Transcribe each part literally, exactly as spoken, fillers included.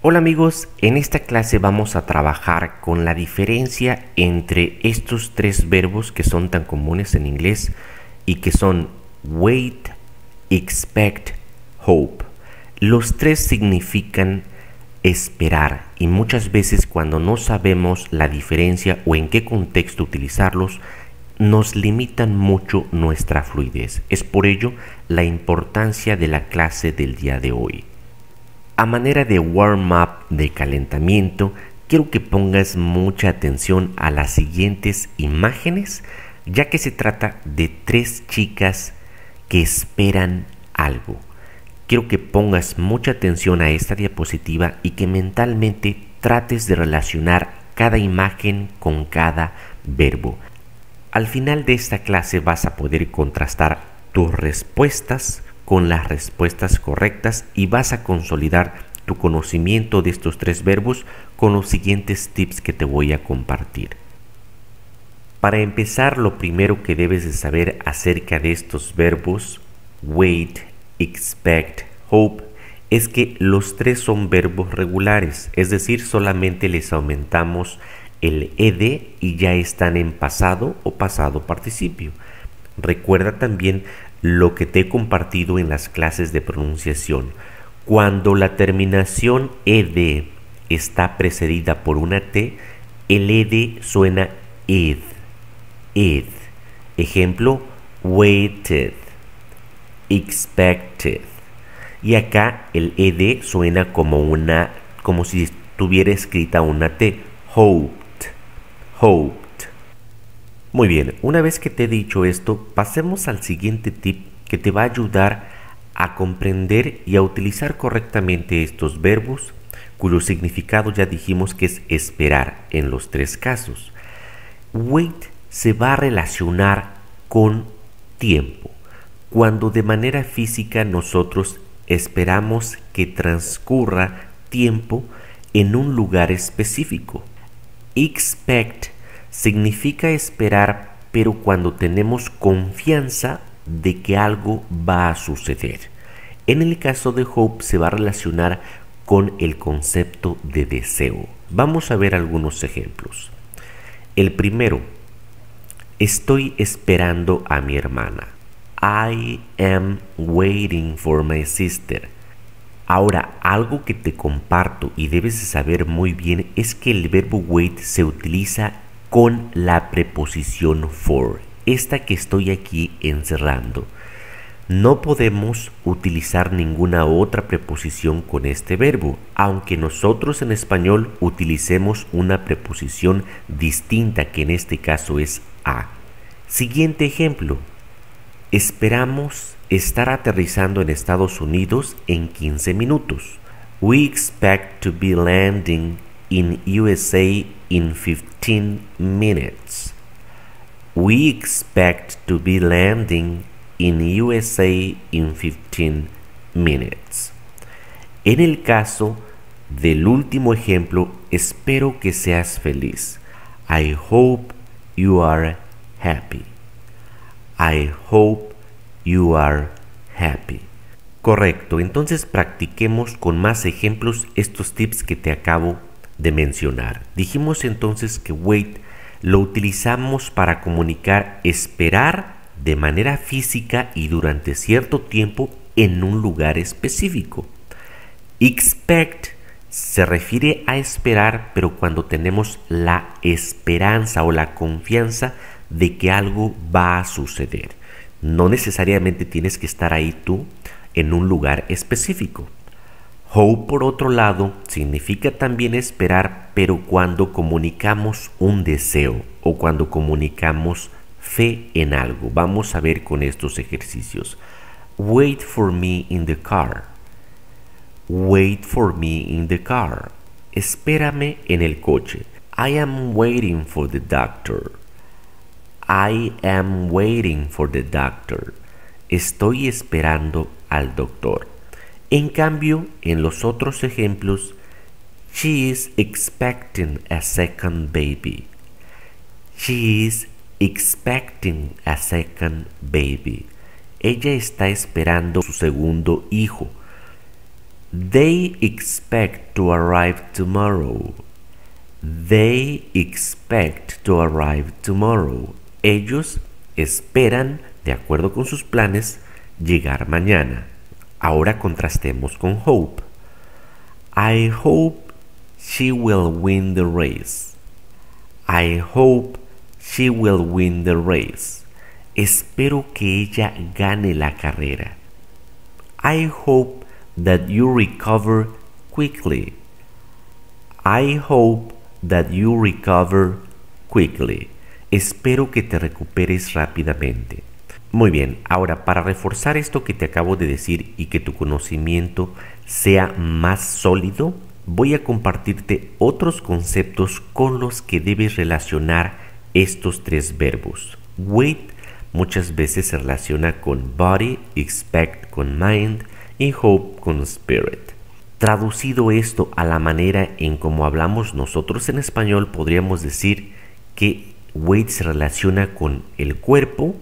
Hola amigos, en esta clase vamos a trabajar con la diferencia entre estos tres verbos que son tan comunes en inglés y que son wait, expect, hope. Los tres significan esperar y muchas veces cuando no sabemos la diferencia o en qué contexto utilizarlos, nos limitan mucho nuestra fluidez. Es por ello la importancia de la clase del día de hoy. A manera de warm-up, de calentamiento, quiero que pongas mucha atención a las siguientes imágenes, ya que se trata de tres chicas que esperan algo. Quiero que pongas mucha atención a esta diapositiva y que mentalmente trates de relacionar cada imagen con cada verbo. Al final de esta clase vas a poder contrastar tus respuestas con las respuestas correctas y vas a consolidar tu conocimiento de estos tres verbos con los siguientes tips que te voy a compartir. Para empezar, lo primero que debes de saber acerca de estos verbos, wait, expect, hope, es que los tres son verbos regulares, es decir, solamente les aumentamos el ed y ya están en pasado o pasado participio. Recuerda también lo que te he compartido en las clases de pronunciación. Cuando la terminación ed está precedida por una t, el ed suena ed, ed. Ejemplo, waited, expected. Y acá el ed suena como una, como si estuviera escrita una t, hoped, hoped. Muy bien, una vez que te he dicho esto, pasemos al siguiente tip que te va a ayudar a comprender y a utilizar correctamente estos verbos, cuyo significado ya dijimos que es esperar en los tres casos. Wait se va a relacionar con tiempo, cuando de manera física nosotros esperamos que transcurra tiempo en un lugar específico. Expect significa esperar, pero cuando tenemos confianza de que algo va a suceder. En el caso de hope se va a relacionar con el concepto de deseo. Vamos a ver algunos ejemplos. El primero, estoy esperando a mi hermana. I am waiting for my sister. Ahora, algo que te comparto y debes de saber muy bien es que el verbo wait se utiliza con la preposición for, esta que estoy aquí encerrando. No podemos utilizar ninguna otra preposición con este verbo, aunque nosotros en español utilicemos una preposición distinta, que en este caso es a. Siguiente ejemplo. Esperamos estar aterrizando en Estados Unidos en quince minutos. We expect to be landing in U S A in fifteen minutes. We expect to be landing in U S A in fifteen minutes. En el caso del último ejemplo, espero que seas feliz. I hope you are happy. I hope you are happy. Correcto, entonces practiquemos con más ejemplos estos tips que te acabo de mencionar. Dijimos entonces que wait lo utilizamos para comunicar esperar de manera física y durante cierto tiempo en un lugar específico. Expect se refiere a esperar, pero cuando tenemos la esperanza o la confianza de que algo va a suceder. No necesariamente tienes que estar ahí tú en un lugar específico. Hope, por otro lado, significa también esperar, pero cuando comunicamos un deseo o cuando comunicamos fe en algo. Vamos a ver con estos ejercicios. Wait for me in the car. Wait for me in the car. Espérame en el coche. I am waiting for the doctor. I am waiting for the doctor. Estoy esperando al doctor. En cambio, en los otros ejemplos, she is expecting a second baby. She is expecting a second baby. Ella está esperando su segundo hijo. They expect to arrive tomorrow. They expect to arrive tomorrow. Ellos esperan, de acuerdo con sus planes, llegar mañana. Ahora contrastemos con hope. I hope she will win the race. I hope she will win the race. Espero que ella gane la carrera. I hope that you recover quickly. I hope that you recover quickly. Espero que te recuperes rápidamente. Muy bien, ahora para reforzar esto que te acabo de decir y que tu conocimiento sea más sólido, voy a compartirte otros conceptos con los que debes relacionar estos tres verbos. Wait muchas veces se relaciona con body, expect con mind y hope con spirit. Traducido esto a la manera en como hablamos nosotros en español, podríamos decir que wait se relaciona con el cuerpo,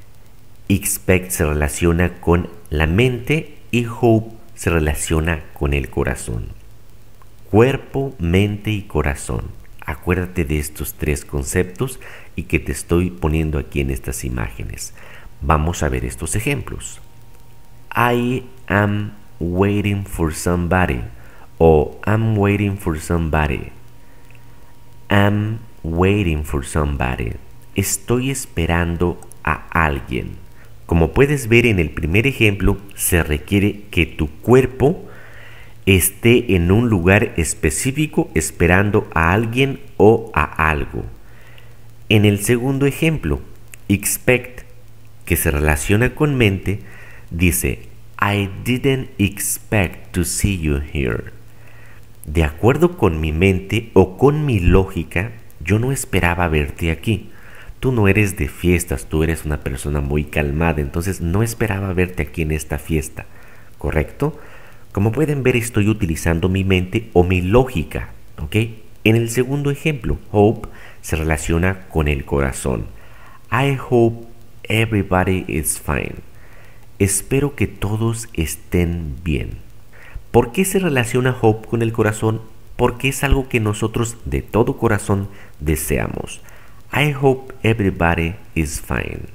expect se relaciona con la mente y hope se relaciona con el corazón. Cuerpo, mente y corazón. Acuérdate de estos tres conceptos y que te estoy poniendo aquí en estas imágenes. Vamos a ver estos ejemplos. I am waiting for somebody o I'm waiting for somebody. I'm waiting for somebody. Estoy esperando a alguien. Como puedes ver en el primer ejemplo, se requiere que tu cuerpo esté en un lugar específico esperando a alguien o a algo. En el segundo ejemplo, expect, que se relaciona con mente, dice I didn't expect to see you here. De acuerdo con mi mente o con mi lógica, yo no esperaba verte aquí. Tú no eres de fiestas, tú eres una persona muy calmada, entonces no esperaba verte aquí en esta fiesta, ¿correcto? Como pueden ver, estoy utilizando mi mente o mi lógica, ¿ok? En el segundo ejemplo, hope se relaciona con el corazón. I hope everybody is fine. Espero que todos estén bien. ¿Por qué se relaciona hope con el corazón? Porque es algo que nosotros de todo corazón deseamos. I hope everybody is fine.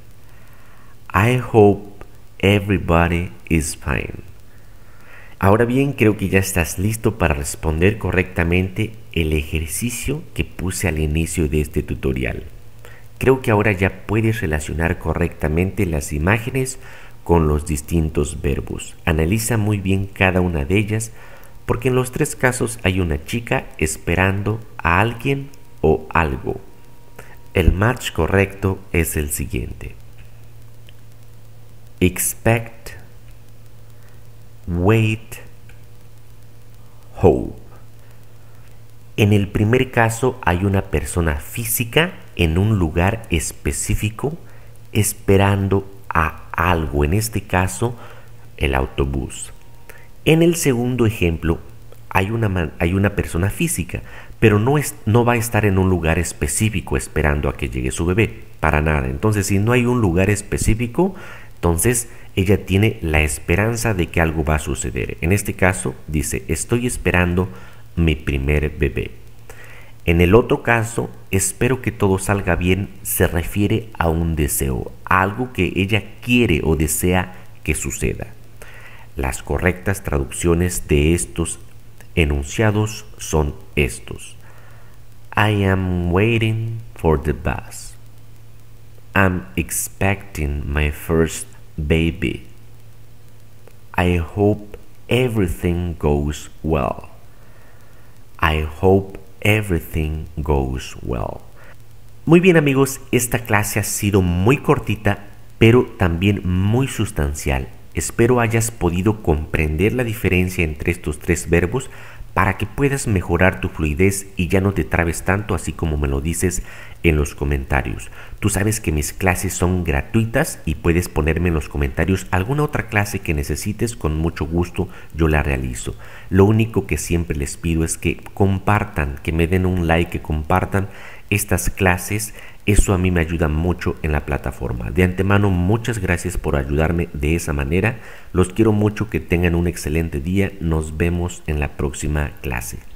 I hope everybody is fine. Ahora bien, creo que ya estás listo para responder correctamente el ejercicio que puse al inicio de este tutorial. Creo que ahora ya puedes relacionar correctamente las imágenes con los distintos verbos. Analiza muy bien cada una de ellas, porque en los tres casos hay una chica esperando a alguien o algo. El match correcto es el siguiente: expect, wait, hope. En el primer caso hay una persona física en un lugar específico esperando a algo, en este caso el autobús. En el segundo ejemplo hay una, hay una persona física, pero no, es, no va a estar en un lugar específico esperando a que llegue su bebé, para nada. Entonces, si no hay un lugar específico, entonces ella tiene la esperanza de que algo va a suceder. En este caso dice, estoy esperando mi primer bebé. En el otro caso, espero que todo salga bien, se refiere a un deseo, a algo que ella quiere o desea que suceda. Las correctas traducciones de estos enunciados son estos: I am waiting for the bus. I'm expecting my first baby. I hope everything goes well. I hope everything goes well. Muy bien, amigos, esta clase ha sido muy cortita, pero también muy sustancial. Espero hayas podido comprender la diferencia entre estos tres verbos para que puedas mejorar tu fluidez y ya no te trabes tanto, así como me lo dices en los comentarios. Tú sabes que mis clases son gratuitas y puedes ponerme en los comentarios alguna otra clase que necesites, con mucho gusto yo la realizo. Lo único que siempre les pido es que compartan, que me den un like, que compartan estas clases Eso a mí me ayuda mucho en la plataforma. De antemano, muchas gracias por ayudarme de esa manera. Los quiero mucho, que tengan un excelente día. Nos vemos en la próxima clase.